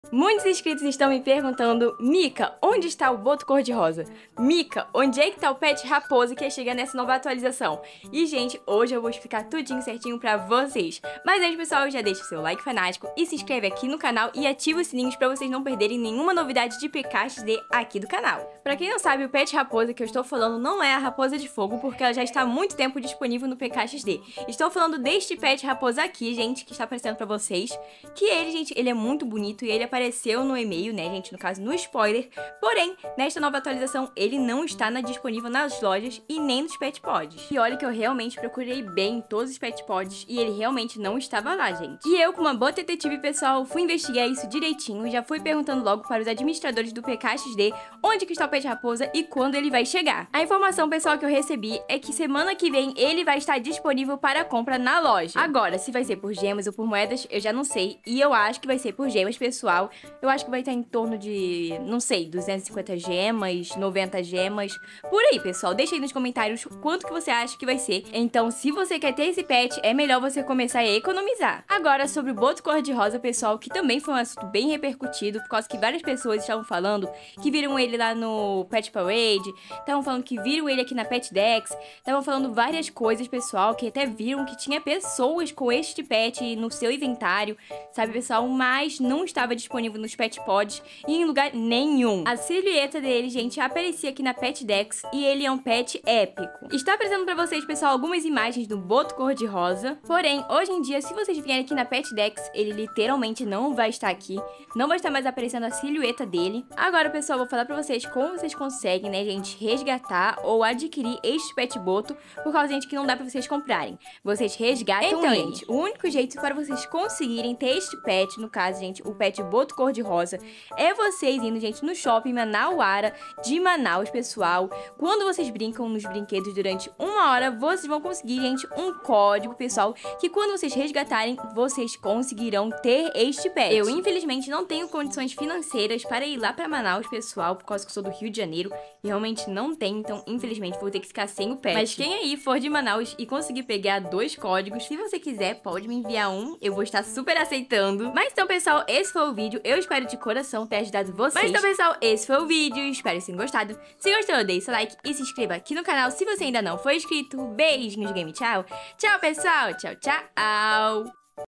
Muitos inscritos estão me perguntando: Mica, onde está o boto cor-de-rosa? Mica, onde é que tá o pet raposa que chega nessa nova atualização? E, gente, hoje eu vou explicar tudinho certinho pra vocês. Mas antes, pessoal, já deixa o seu like fanático e se inscreve aqui no canal e ativa os sininhos pra vocês não perderem nenhuma novidade de PKXD aqui do canal. Pra quem não sabe, o pet raposa que eu estou falando não é a raposa de fogo, porque ela já está há muito tempo disponível no PKXD. Estou falando deste pet raposa aqui, gente, que está aparecendo pra vocês, que ele, gente, ele é muito bonito e ele apareceu no e-mail, né, gente, no caso no spoiler, porém, nesta nova atualização, ele não está disponível nas lojas e nem nos pet pods. E olha que eu realmente procurei bem em todos os pet pods e ele realmente não estava lá, gente. E eu, como uma boa detetive, pessoal, fui investigar isso direitinho e já fui perguntando logo para os administradores do PKXD onde que está o pet raposa e quando ele vai chegar. A informação, pessoal, que eu recebi é que semana que vem ele vai estar disponível para compra na loja. Agora, se vai ser por gemas ou por moedas, eu já não sei, e eu acho que vai ser por gemas, pessoal. Eu acho que vai estar em torno de, não sei, 250 gemas, 90 gemas, por aí, pessoal. Deixa aí nos comentários quanto que você acha que vai ser. Então, se você quer ter esse pet, é melhor você começar a economizar. Agora, sobre o boto cor-de-rosa, pessoal, que também foi um assunto bem repercutido, por causa que várias pessoas estavam falando que viram ele lá no Pet Parade, estavam falando que viram ele aqui na Pet Dex, estavam falando várias coisas, pessoal, que até viram que tinha pessoas com este pet no seu inventário, sabe, pessoal, mas não estava disponível nos pet pods e em lugar nenhum. A silhueta dele, gente, aparecia aqui na Pet Dex e ele é um pet épico. Está apresentando pra vocês, pessoal, algumas imagens do boto cor-de-rosa, porém, hoje em dia, se vocês vierem aqui na Pet Dex, ele literalmente não vai estar aqui, não vai estar mais aparecendo a silhueta dele. Agora, pessoal, vou falar pra vocês como vocês conseguem, né, gente, resgatar ou adquirir este pet boto, por causa, gente, que não dá pra vocês comprarem. Vocês resgatam então, ele. Gente, o único jeito para vocês conseguirem ter este pet, no caso, gente, o pet boto cor-de-rosa, é vocês indo, gente, no shopping Manauara de Manaus, pessoal. Quando vocês brincam nos brinquedos durante 1 hora, vocês vão conseguir, gente, um código, pessoal, que quando vocês resgatarem, vocês conseguirão ter este pet. Eu, infelizmente, não tenho condições financeiras para ir lá pra Manaus, pessoal, por causa que eu sou do Rio de Janeiro, e realmente não tenho, então, infelizmente, vou ter que ficar sem o pet. Mas quem aí for de Manaus e conseguir pegar 2 códigos, se você quiser, pode me enviar um, eu vou estar super aceitando. Mas então, pessoal, esse foi o vídeo, eu espero de coração ter ajudado vocês. Mas então, pessoal, esse foi o vídeo, espero que tenham gostado. Se gostou, deixe seu like e se inscreva aqui no canal se você ainda não for inscrito. Beijinhos, game, tchau. Tchau, pessoal, tchau, tchau.